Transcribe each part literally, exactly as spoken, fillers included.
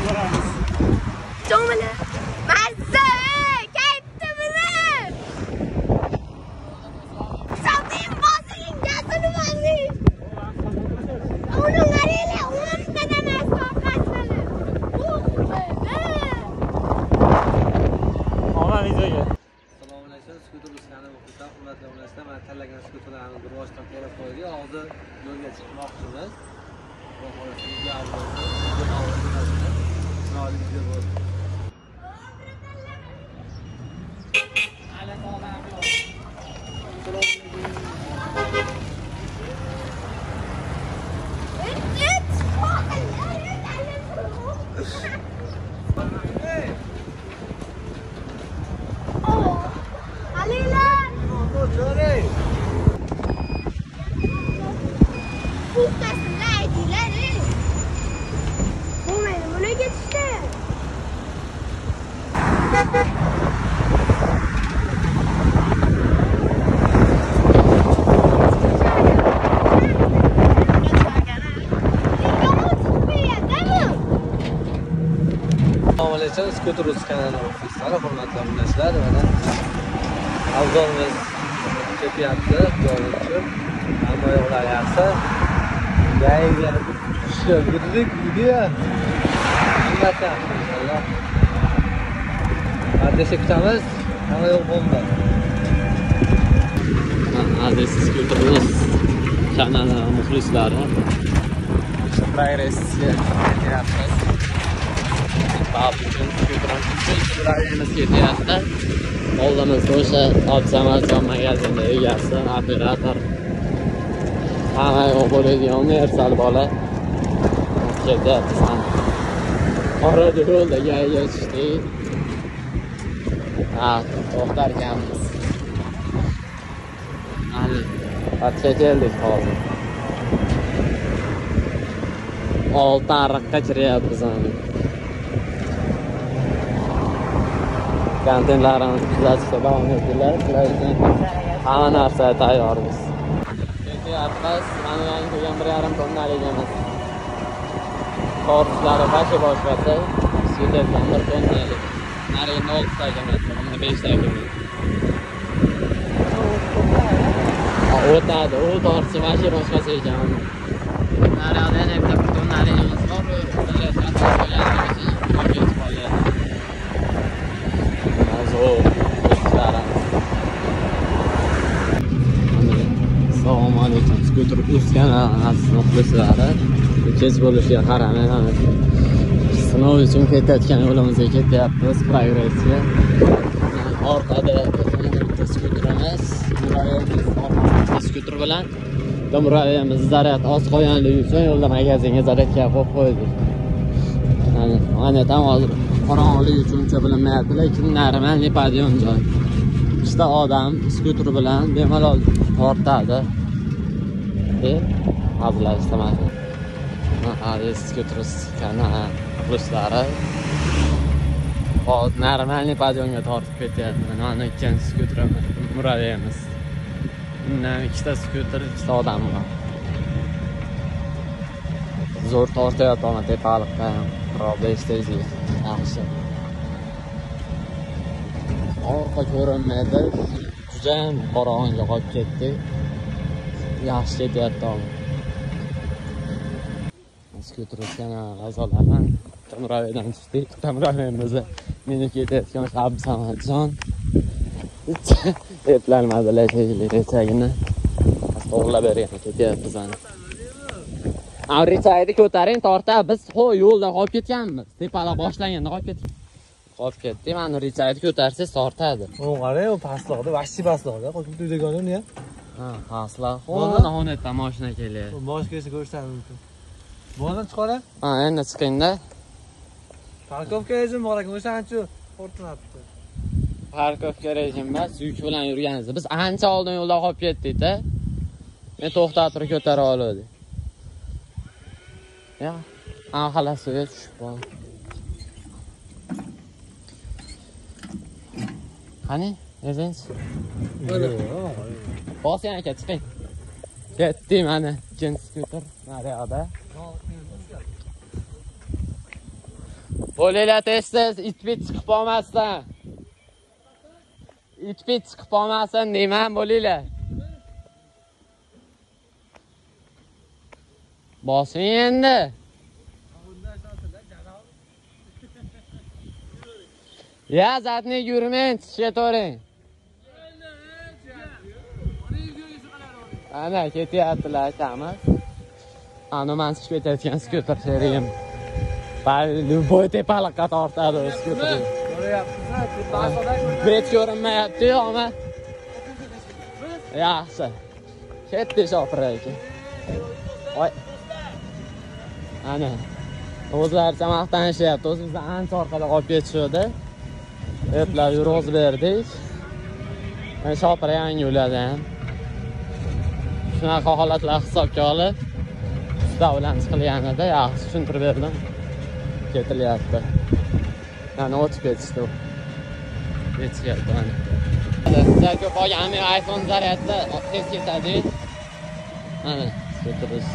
Jomala. Mazza, katta bilim. Savding bosing, gazini bosing. Uni qaraylar, o'rtada masofasini. Ona videoga. Assalomu alaykum. Skuter Ruslanov o'qituvchilar, hurmatli obunachilar, men tanlagan skuterlarni rivojdan to'g'ri qo'yga hozir yo'lga chiqmoqchimiz. Xudo xohlasa, skuter Rus kanalini muxlislari, hurmatli obunachilar, mana avzorimiz ketyapti, yo'lga tushib, hamma yo'qlar yaxshi. Gayga tushib girdik, uyga. Albatta, inshaalloh. Adresi kutamiz, hamma yo'q bo'ldi. Aziz skuter Rus kanali muxlislari, progressiya ketyapmiz. Abicim skuterimiz ketyapti. Oldimiz o'sha Obsamarjon magazinda egasi, operator. Hamma yo'q bo'ladigan universal bola ketyapti. Orada yo'lda gayga tushdik. Ha, to'xtar ekanmiz. Mana patga keldik hozir. Olti ariqqa kiryapmiz hozir. Kontentlarimiz kuzatishda davom etinglar. Hamma narsa tayyormiz. Ketyapmiz. Mana yangi kelgan bir yarim tonnaligimiz. Korpuslari bashi boshqasi. Svetdan bir tonnalik. Narigi oltita metrga, bunda beshta metrga. O'tadi, u tortisi bashi boshqasi ekan. Narigida yana bitta bir tonnaligimiz bor. Ular katta bo'ladi. Assalomu alaykum. Skuter Rus kanali muxlislari. Kech bo'lishiga qaramay, mana sinov uchun ketayotgan yo'limizga ketyapmiz. Progressiya. Orqada skuterimiz, skuter bilan Domraviyamiz zaryad oz qolganligi uchun yo'lda magazinga zaryadga qo'yib qo'ydik. Mana tam hozir qorong'ulik uchun uncha bilinmayapti, lekin normalniy podyon joy. Ikkita odam skuter bilan bemalol tortadi deb hazillashdim. Aziz skuter kanali muxlislari, hozir normalniy podyonga tortib ketyapti. Mana ikkinchi skuterimiz, Muraviyamiz. Bundan ikkita skuter, ikkita odam bor. Zo'r tortayotgan tepaliqqa ham. besh tezlik yaxshi. Orqa ko'rinmaydi. Juda ham qorong'i qolib ketdi. Yaxshi ketyapti. Skuter kanali a'zolari Tamravidan tushdik. Tamravimiz meni ketayotgan Absamarjon. Eplanmadilar shekilli rechagini. To'g'rilab bergan ketyapmiz ana. Rechagini ko'taring, torta biz ho yo'lda qolib ketganmiz. Tepaloq boshlanganda qolib ketdik. Qolib ketdi. Mana rechagini ko'tarsangiz tortadi. O qarang, u pastloqda, vahshiy pastloqda, qo'shib tuydaganini ham. Ha, pastloq. O'zi nahonatda mashina kelyapti. Bosh kelsa ko'rsam mumkin. Bo'ldi, chiqaring. Ha, endi chiqingda. Parkovka rejim bor ekan, o'shancha portlanibdi. Parkovka rejim emas, yuk bilan yurgansiz. Biz ancha oldin yo'lda qolib ketdik-da. Men to'xtatib ko'tara oldim. Ya, ana xalasiga tushib qoldi. Qani, ezingiz? Mana. Bosing aka, chiqing. Ketdim mana, ikkinchi skuter naryoqda. Bo'linglar tez-tez it-bit chiqib qolmasdan. it-bit chiqib qolmasin deyman, bo'linglar. Bosing endi. Ya zatni yurmang, chetoring. Ana ketyaptilar akamiz. Ana men chiqib ketayotgan skuter seriyim. Bari boy tepaliqqa tortadi skuter. Bet ko'rinmayapti, ama. Yaxshi. Ketdi shopira aka. Voy. Ana. O'zlaricha maqtanishyapti. O'zimizni ancha orqada qolib ketishdi. Eplab yurg'iz berdik. Men shopira yangi uladi ham. Shunaqa holatlar hisobga olib, davlat qilganida yaxshi tushuntirib berdim. Ketilyapti. Mana o'tib ketishdi. Ketishyapti mana. Sizlar ko'p olganmi iPhone zaryadda tez ketadi. Mana, ketirish.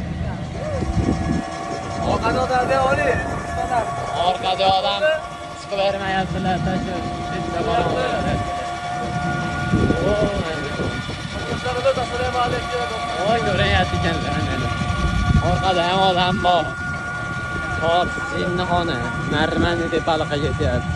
Orqada odamlar oling. Orqada odam chiqib bermayaptilar, tashlab ketsa boradi. Assalomu alaykum. Voy, ko'rayapti ekanlar mana. Orqada ham odam bor. Hop, sinni xona. Narmani deb baliqqa ketyapmiz.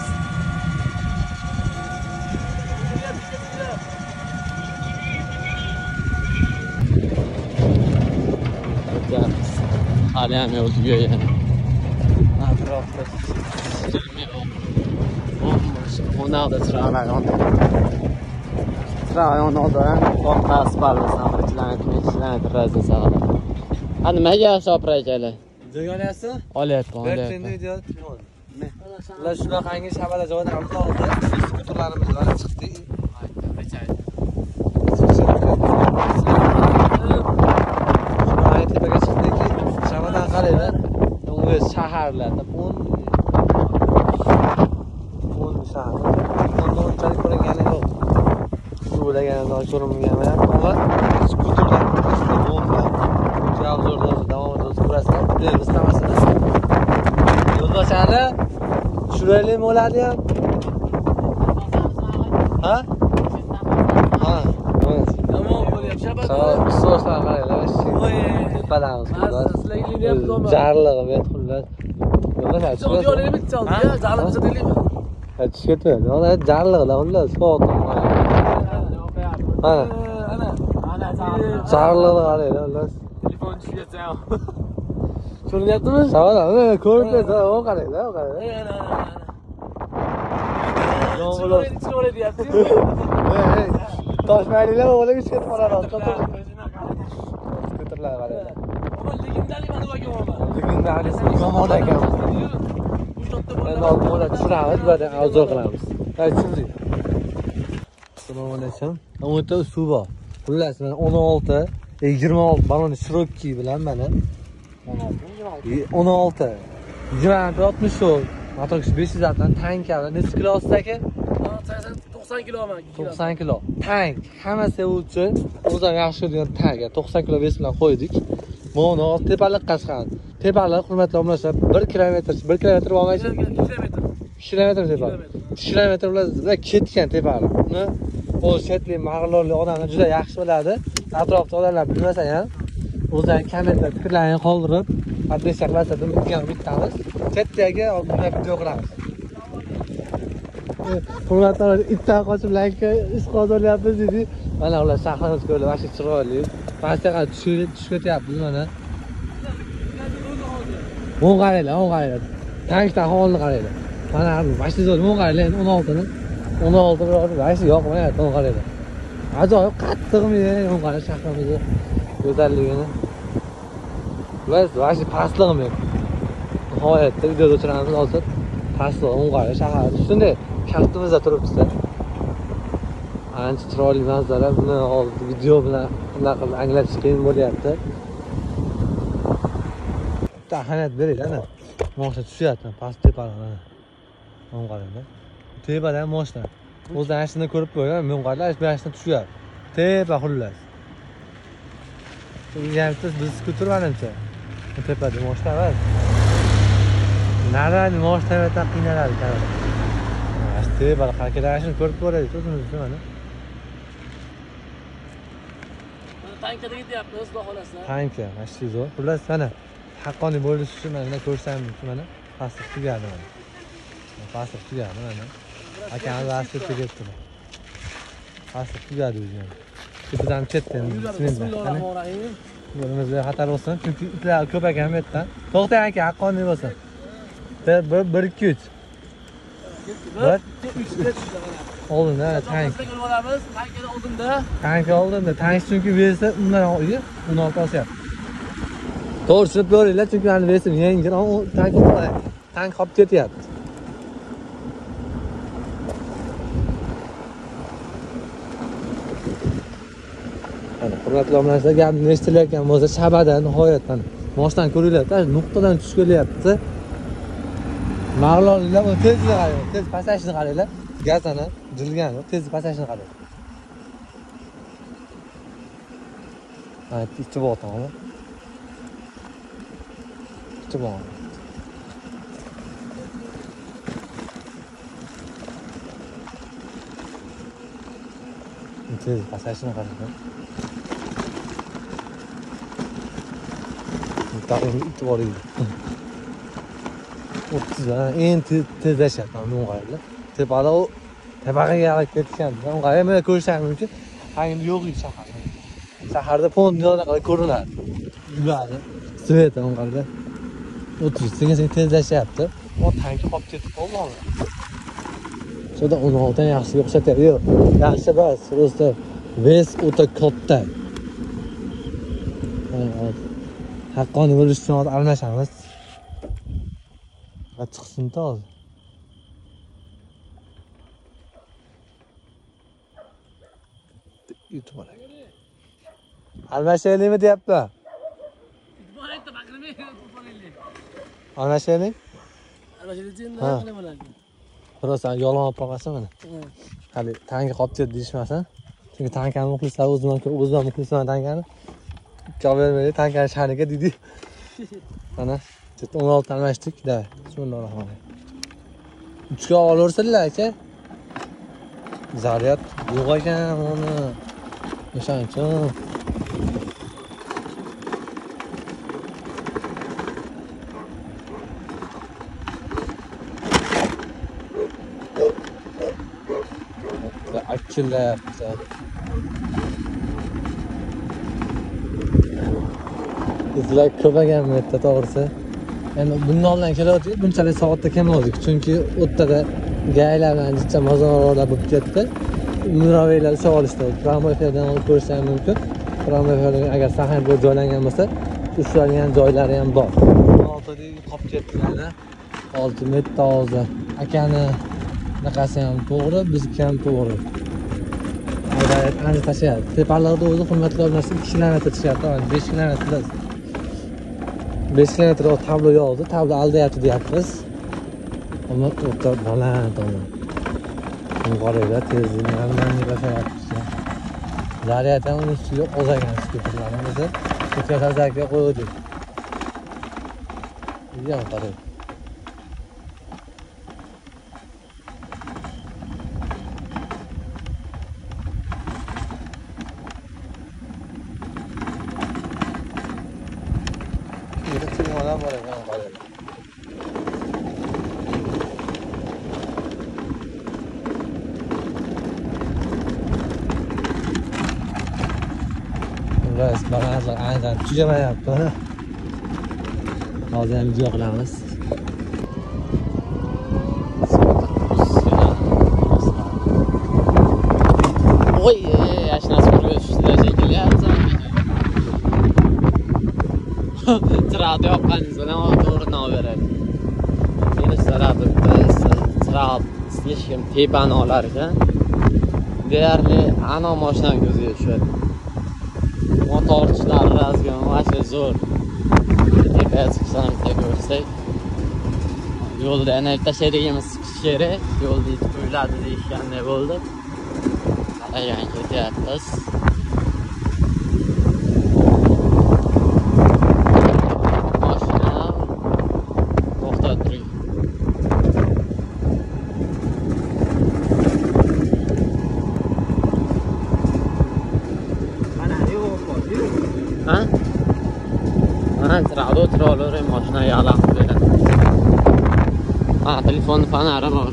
Ketyapmiz. Hali ham yo'l tugagan. Atrofda Onlarda travayon. Travayon oldidan to'qqiz asfaltdan bir kilometr, ikki kilometr raziyasi saqlab. Ha, nimaga shopira akalar? Jo'yonyapti? Olyapti, Bir olyapti. tenda video. Ular shunaqangi shabada joydan olib oldi. Skuterlarimiz mana chiqdi. Shunaqangi tepaga chiqdiki, shabadan qaraylar. O'z shaharlarda o'n o'n shahar. Bundan unchalik ko'ringani yo'q. Shu o'laganidan ko'rinmagan ham, ammo skuterlar bo'ldi. Javzorda davomida ko'rasizlar. Biz tamasimiz. Yo'ldoshani tushiraylik bo'ladi ham. Ha? Ha. Tamam bo'lyapti. Shabat. So'zlar qaranglar. Balamiz. Jarlig'i bet xullas. Yo'ldosh Yo'q, yo'q, nima bitta oldi? Jarlig'i deylikmi? Ha, tushib ketdi. Ona jarlig'i xullas. Soat. Ana. Ana. Ana Jarlig'i qaranglar xullas. telefon tushgatsa ham. Ko'rinyaptimi? Savol, ana ko'rib tursa, o qaranglar, o qaranglar. Ana ana ana. Yo'g'lar. Chiqaveradi deyapti. Ey, toshmaydilar, o'g'lim ichga qoladi. Skuterlar qaranglar. Ama legendali mana bu aka olma. Legendali Imomon akam. Endi oldimda tushiramiz, birdan arzor qilamiz. Aytsingiz. Assalomu alaykum. O'ta suv bor. Xullas, men o'n olti, yigirma olti balon Cherokee bilan mana o'n olti, yigirma oltmish motor kuchi besh yuz dan tank bilan necha kilo ostaki? to'qson kiloman. to'qson kilo. Tank, hamma sevuvchi, o'zim yaxshi ko'radigan tank. to'qson kilo bes bilan qo'ydik. Mana tepaliqqa chiqadi. Tepalik, hurmatli obunachilar, bir kilometr, bir kilometr bo'lmaydi. kilometr. kilometr tepalik. kilometr bilan ketgan tepalik. Uni o'z chetli mag'rurli odamlar juda yaxshi biladi. Atrofda odamlar bilmasa ham o'zlari kommentda fikrlarini qoldirib, adresa qilasiz, bitgan bitamiz. Chetdagi bunday video qilamiz. Hurmatli itdan qochib laykka ish qozolyapmiz dedi. Mana ular shahrimiz ko'rib, vaqti chiroyli. Pastga tushib tushib ketyapmiz mana. Mo'l qaranglar, mo'l qaranglar. Tankdan holni qaranglar. Mana bu vaqti zo'r mo'l qaranglar, o'n olti ni. o'n olti vaqti yoqmayapti, mo'l qaranglar. Ajoyib qattiqmi, mo'l qarang shahrimizni go'zalligini. Biz vaqti pastlig'imi. Nihoyatda video o'chiramiz hozir. Pastlig'i mo'l qarang shahar. Shunday kaftimizda turibdi. Ancha chiroyli manzara. Buni hozir video bilan bunaqa qilib anglash qiyin bo'lyapti. Ahamiyat beringlar ana. Moshina tushyapti, past tepadan ana. Mo'l qaranglar. Tepadan moshina. O'zlari ashini ko'rib qo'ygan, men qaranglar, bu ashina tushyapti. Tepa xullas. Biz skuter manimcha. Tepada moshina emas. Narani moshtavetdan qiynaladi kanada. Asti bal harakatini ko'rib ko'raylik o'zimizni mana. Tankada ketyapmiz, xudo xolasa. Tanka, mashina zo'r. Xullas mana haqqoniy bo'lish uchun mana ko'rsatamiz mana. Pasport tugadi mana. Pasport tugadi mana. Akam velosipedga ketdi. Pasport tugadi o'zi. Ketidan ketdi. Bismillahirrohmanirrohim. Yo'limizga xatar bo'lsin, chunki itlar ko'p ekan bu yerda. To'xtang aka, haqqoniy bo'lsin. bir bir ikki uch. bir uch ketdi. Oldinda tank. Biz olamiz, tankada oldinda. Tank oldinda, tank chunki versa undan uyi o'n olti osyapti. To'g'ri ko'ringlar, chunki meni versim yengil, ammo tank tank qolib ketyapti. Ana, hurmatli obunachilar, gapni eshitilayotgan bo'lsa, Shabada nihoyatdan moshdan ko'ringlar, nuqtadan tushib kelyapti. Mag'lonlar tezlik qarang, tez pasajni qaranglar. Gaz ana jilgan, tez pasajni qarang. Ha, ikki bo'ldi. ikki bo'ldi. Tez pasajni qarang. Taqim ikki bo'ldi. o'ttiz en tezlashyapti men qaranglar. Tepada u tepaga qarab ketgan. Men qarayman ko'rishim mumkin. Hangim yo'q edi shahar. Shaharda fond yo'qlar ko'rinadi. Yuradi. Sveta men qaranglar. o'ttiz sekin tezlashyapti. O tanki qolib ketib qoldi. So'da o'n olti dan yaxshiga o'xshatadi. Yo'q, yaxshi emas. Просто ves o'ta katta. Haqqoniy bo'lish uchun almashamiz. Chiqsin to'g'ri. YouTube olay. Almashaylikmi deyapti? Borakda baqirmay qo'yaylik. Almashaylik? Almashaylik Ha. qilaman. Birosan yolg'on olib qolmasin mana. Hali tanki qolib ketdi deyishmasin. Chunki tankani muxlislar o'zimdan ko'p o'zimdan muxlisman tankani. Javob bermaydi, tankani shaniga dedi. Mana o'n olti almashdik. Da. Bismillahirrohmanirrohim. Uchga olaversinlar aka. Zaryad yo'q ekan uni. O'shaning uchun. Akillayapti. Bizlar ko'pagan bu yerda to'g'risi. Endi bundan oldin kelayotdik, bunchalik soatda kelmadik. Chunki o'rtada gaylar bilan jicha mozorlar bo'lib ketdi. Muraviylar usha olishdi. Tramvaylardan olib ko'rishlar mumkin. Tramvaylar agar sahna bo'lib joylangan bo'lsa, ushlangan joylari ham bor. Oltidagi qolib ketdilar. olti metr o'zi. Akani naqasi ham to'g'ri, bizniki ham to'g'ri. G'ayat ancha tashlayapti. Tepalarda o'zi hurmatli obunachilar ikki kilometr tushyapti, besh kilometr. besh kilometr tablo yozdi, tablo aldayapti deyapmiz. Ammo o'rta baland ona. Qaranglar, tezlikni hammasini boshyapti. Zaryad ham uning ustiga ozagan skuterlarimizni skuter tazarga qo'ydik. Yo'q, qarang. Ras bagajlar aynan tugamayapti. Hozir ham video qilamiz. Oy, ashnasi ko'rib tushdilar shekilli. Tirad yoqqaningiz bilan to'g'ridan olib beradi. Meni sarabda tirad hech kim tepani olar ekan. Deyarli ana mashinaning ko'ziga tushadi. Motorchilar razgan vaqti zo'r. Tepaga chiqsam ko'rsak. Yo'lda ana tashlaydigimiz kerak. Yo'lda yetib qo'yiladi deyishganday bo'ldi. Qaragan ketyapmiz. Mashina to'xtab turing. kontroller mashinaga alaqib beradi. Ha, telefonni fanari bor.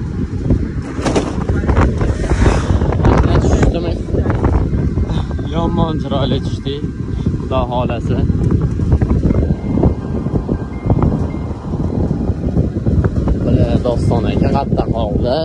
Mashina tushdimi? Yomon chiroyli tushdi. Xudo xolasa. Bular Doston aka qatta qoldi.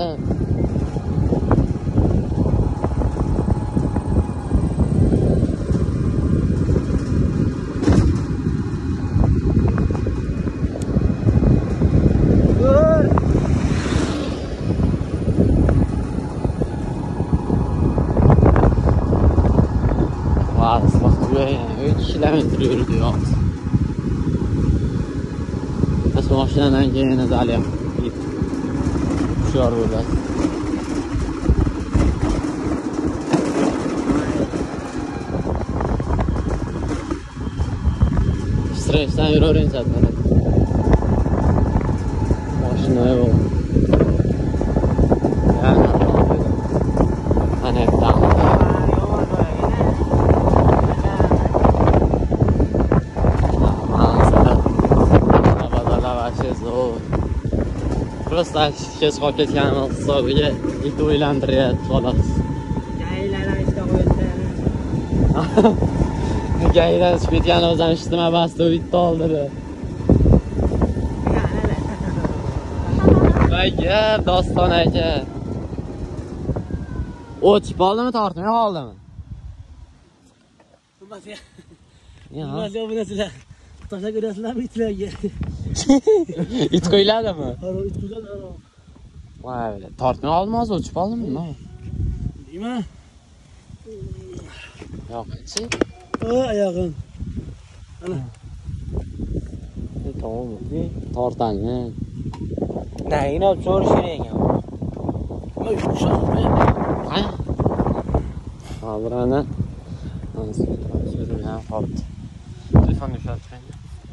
üç kilometre yürüdü yol. Nasıl maşinadan keyin zalim. Uçuyor burada. Stresten yürüyorum zaten. Maşinaya bak. Yani hani tamam. Просто сейчас qolib ketganimiz hisobiga it o'ylantiryapti xolos. Gaylardan ishda qo'ydi. Gaydan chiqib ketganimiz ham eshitmasdi, it oldi. Voy, Doston aka. O'chib qoldimi, tortmay qoldimi? Bilmasam. Ya. Bilmasam bu narsalar. Tashlab ko'rasizlarmi itlarga? It qo'yiladimi? Ha, it qo'yiladi. Voy, tortmay qoldimi, hozir o'chib qoldimi? Nima? Nima? Yo'q-chi. O, oyog'im. Ana. Tamam. Tortani. Nayini olib so'rashing ham. Nima ushoqmi? Ha? Hozir ana. Mana so'zim ham qoldi. Telefonni ushlab chiqing.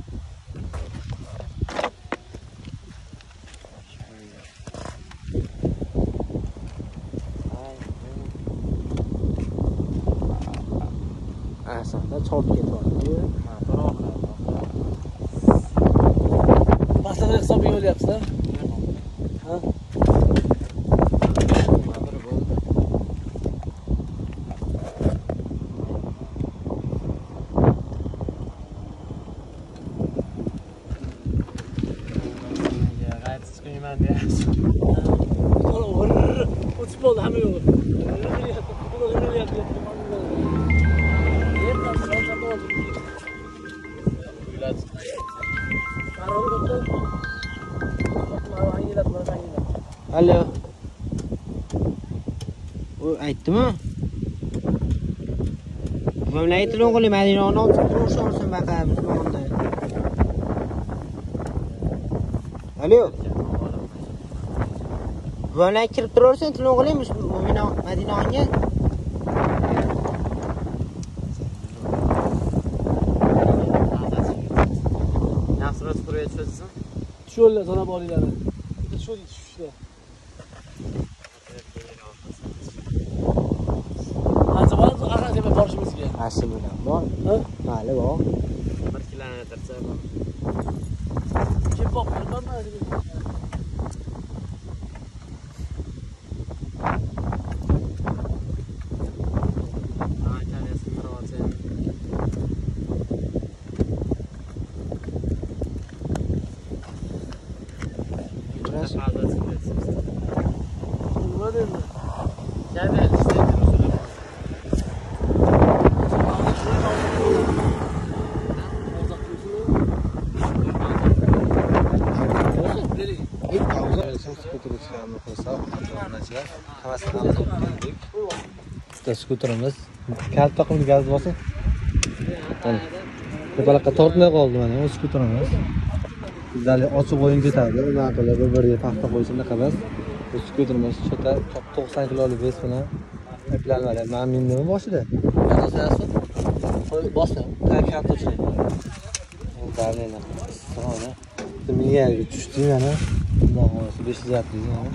Aslında çok ketyapti. Ha, to'g'ri. Pastaga hisob yo'lyapsiz-a? Ha? O'tib bo'ldi hamma yo'q. Alo. O aytdimi? Mamlakatni o'g'li Madinani olib turishsin baqamiz o'g'ilda. Alo. Bana kirib turarsan, tilni o'g'limiz Madinanga. Yaxshiroq qurayotsansan. Sho'llar sana boringlar. Bitta sho'l tushishdi. Qancha bo'ladi? Aqaqaga borishimizga. Asli bilan bor. Ha? Hali bor. bir kilometrcha bor. Kim boqtirmanmi? Skuterimiz kalta qilib gaz bosib. Mana. Tepaloqqa tortmay qoldi mana bu skuterimiz. Bizlar ochib o'yin ketadi. Unaqa qilib bir-biriga paxta qo'ysa unaqa emas. Bu skuterimiz chota to'qson kilolik bes bilan eplanadi. Men mindim boshida. Bosdim. Kalta tushdi. Darlena. Sonra miyaga tushdi mana. Xudo xohlasa besh yuz yapti mana.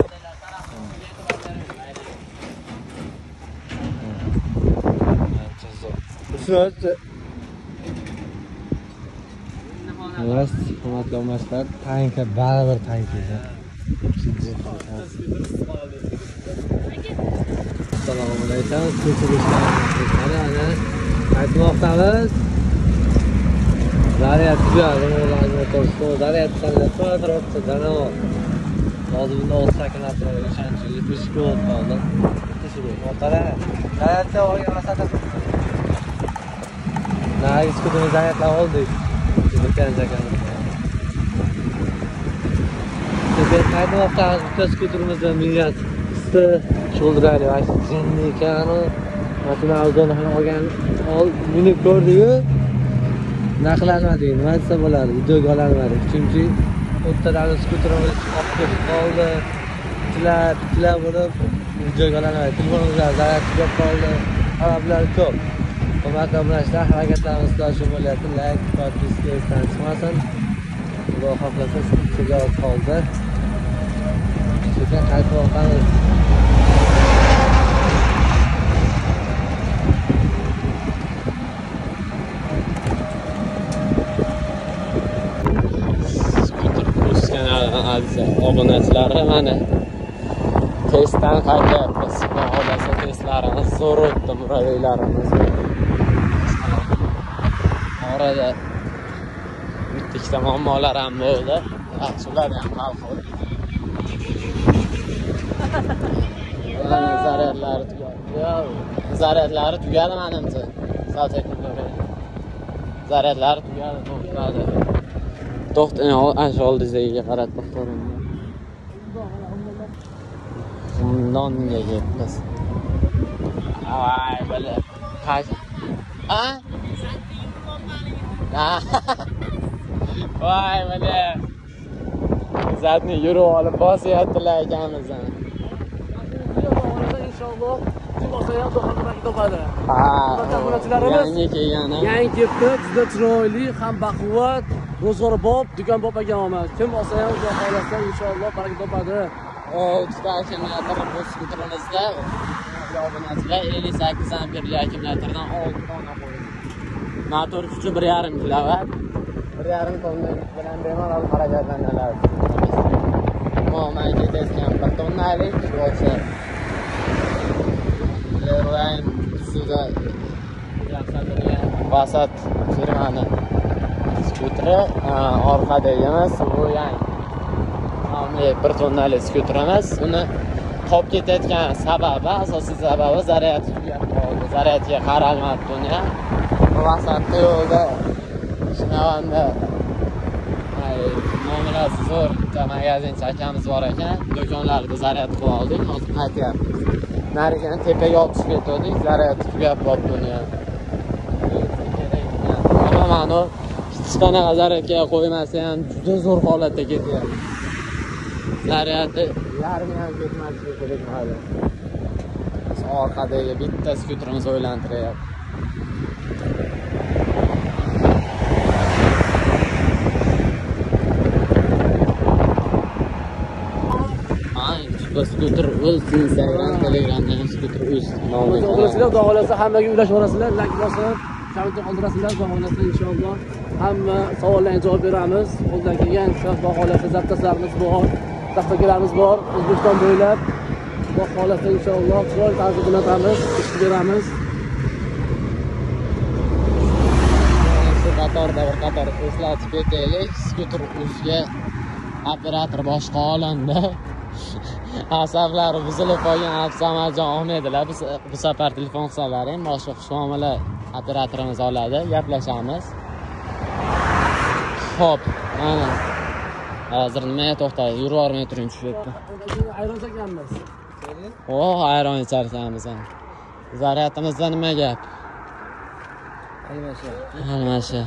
Şurada Xullas, hurmatli o'rmonchilar, tanka baribir tanka. Assalomu alaykum. Mana ana aytmoqdamiz. Zaryad tugadi, o'g'illarni to'g'risida zaryad qilib turibdi, danamoq. Hozir bunda o'ttiz sakkiz metr o'shancha yetmish ikki volt qoldi. Qara, zaryadga olgan masalan. Nari skuterni zaryadlab oldik. Bitta jakamiz. Biz aytmoqdamiz, bitta skuterimizni miniyat sho'ldirali va jinni ekani. Mana arzon olgan, ol minib ko'rdik-ku. Naqlanmadik, nima desa bo'ladi, videoga ololmadik. Chunki o'rtadagi skuterimiz oqib ketib qoldi. Tilab, tilab bo'lib videoga ololmadik. Telefonimizda zaryad tugab qoldi. Sabablar ko'p. Hurmatli obunachilar, harakatlarimiz shu bo'lyapti. Like, podpiska esdan chiqmasin. Xudo xohlasa sizga qoldi. Sizga qaytib o'qamiz. Aziz obunachilari, mana testdan qaytyapmiz. Xohlasa testlarimiz zo'r o'tdi, murojaatlarimiz. Orada bitta muammolar ham bo'ldi. Shular ham hal qildik. Mana zaryadlari tugadi. Zaryadlari tugadi menimcha. Sotayotganlar. Zaryadlari tugadi, to'xtadi. To'xtang, ana oldingizga qarab to'xtadim. Zindonga ketdik. Ay, bale. Qaysi? Ha? Voy, bale. Zatni yurib olib bosyaptilar ekanmiz. Inshaalloh, kim olsa ham do'kondan topadi. Ha. Yangi kelgani. Yangi kelibdi, juda chiroyli, ham baquvvat. Ro'zg'or bob, do'kon bob ekan omad. Kim olsa ham xudo xolasa inshaalloh baraka topadi. oltita akkumulyator bu skuterimizda obunachilar ellik sakkiz amperli akkumulyatordan olti dona qo'ydik. Motor kuchi bir yarim kilovat. bir yarim tonna bilan bemalol harakatlanadi. Umuman ketayotgan bir tonnalik bo'lsa Leroy suvda vasat firmani skuteri, orqadagi emas, bu yangi. Hamle bir tonnalik skuter emas. Uni qolib ketayotgan sababi, asosiy sababi zaryad tugab qoldi. Zaryadga qaralmadi buni. Vasatda yo'lda shinavanda ay, muomalasi zo'r bitta magazinchi akamiz bor ekan. Do'konlarda zaryad qilib oldik, hozir qaytyapmiz. Narigan tepaga olib tushib ketdik, zaryad tugab qoldi buni. Mana hech qanaqa zaryadga qo'ymasa ham juda zo'r holatda ketyapti. Zaryadi yarmi ham ketmasligi kerak hali. Orqadagi bitta skuterimiz o'ylantiryapti. Ay, bu skuter o'z Instagram, Telegramdan skuter o'z nomiga. Xudo xolasa hammaga ulashaverasizlar, like bosib, komment qoldirasizlar, xudo xolasa inshaalloh hamma savollarga javob beramiz. Qo'ldan kelgan xudo xolasa zaptaslarimiz bor. Daftarlarimiz bor, O'zbekiston bo'ylab. Xudo xolasa inshaalloh chiroyli tarzda jo'natamiz, ish beramiz. Shu qatorda bir qator eslatib ketaylik. Skuter o'ziga operator boshqa olamda. Asablari buzilib qolgan Absamarjon Ahmedlar biz bu safar telefon hisoblari boshqa xushmuomala operatorimiz oladi, gaplashamiz. Xo'p, mana hozir nimaga to'xtadi? Yurib bormay turing tushyapti. Ayron chakanmiz. Oh, ayron icharkanmiz. Zaryadimizda nima gap? Almasha. Almasha.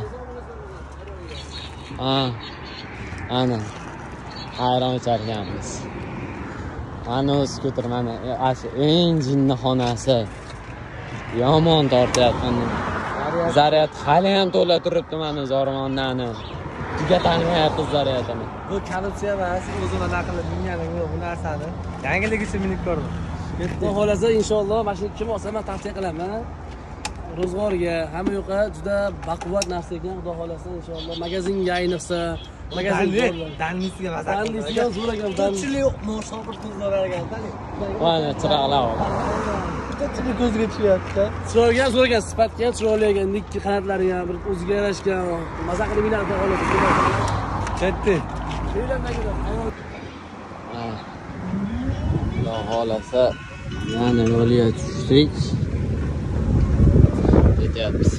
Ha. Ana. Ayron icharkanmiz. Ana skuter mana eng jinni xonasi. Yomon tortyapti. Zaryad hali ham to'la turibdi mana Zormondani. Tugatalmayapti zaryadini. Bu korrupsiya emas, o'zim naqlib minganim yo'q bu narsani. Yangilik uchun minib ko'rdim. Xudo xolasa inshaalloh mana shu kim olsa men tavsiya qilaman. ro'zg'orga, hamma yoqqa juda baquvvat narsa ekan, xudo xolasa inshaalloh. Magazinga ayniqsa, magazin Danlisiga maza. Danlisiga zo'r ekan. Ko'pchilik yo'q, musofir qizlar ekan. Mana chiroqlar bor. Ko'pchilik ko'zga tushyapti. Chiroyli ham zo'r ekan, sifatga ham chiroyli ekan, ikki qanotlari ham bir o'ziga yarashgan. Maza qilib minadi, xudo xolasa. Katta. Xudo xolasa yana yo'lga tushdik. Ketyapmiz.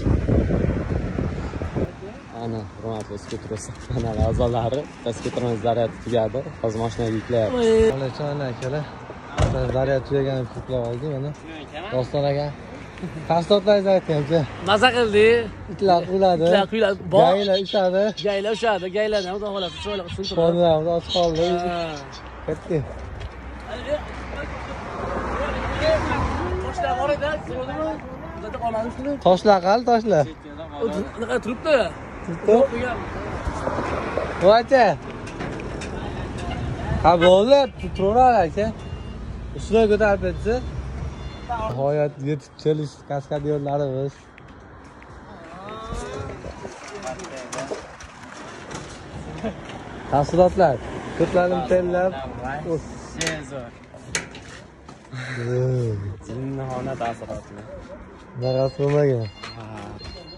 Ana, hurmatli skuter kanali a'zolari, skuterimiz zaryadi tugadi. Hozir mashinaga yuklayapmiz. Onajon akalar. Zaryad tugagan ko'plab oldi mana. Doston aka. Tafsilotlaringizni ayting-chi. Maza qildik. Itlar uyladi. Itlar uyladi. Gaylar ishadi. Gaylar ushadi, gaylarni xudo xolasa chiroyli qilib tushuntirdi. Qonlarimiz ochiq qoldi. Katta. Toshlar bor edi, ko'rdingmi? Bizda qoladi shuni. Toshlar qal, toshlar. Unaqa turibdi. Turibdi. Voycha. Ha bo'ldi, turaver aka. Ustiga ko'tarib ketdi. Nihoyat yetib kelish kaskadyorlarimiz. Tafsilotlar. Ko'plarim tellab. Zinnihona taassurotmi? Nag'at bo'lmagan.